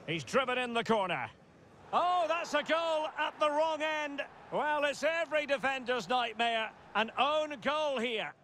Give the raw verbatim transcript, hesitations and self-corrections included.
He's driven in the corner. Oh, that's a goal at the wrong end. Well, it's every defender's nightmare. An own goal here.